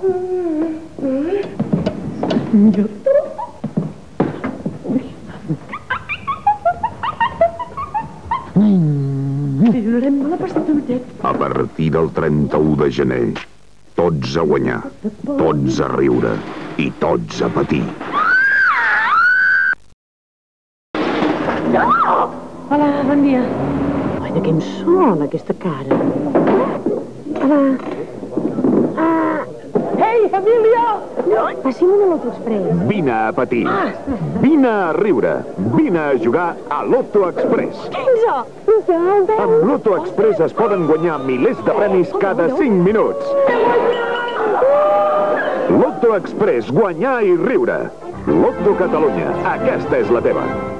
A partir del 31 de gener, tots a guanyar, tots a riure i tots a patir. Hola, bon dia. Ai, de què em sona aquesta cara? Hola. Ei, família! Passi'm una Loto Express. Vine a patir, vine a riure, vine a jugar a Loto Express. 15! Amb Loto Express es poden guanyar milers de premis cada 5 minuts. Loto Express, guanyar i riure. Loto Catalunya, aquesta és la teva.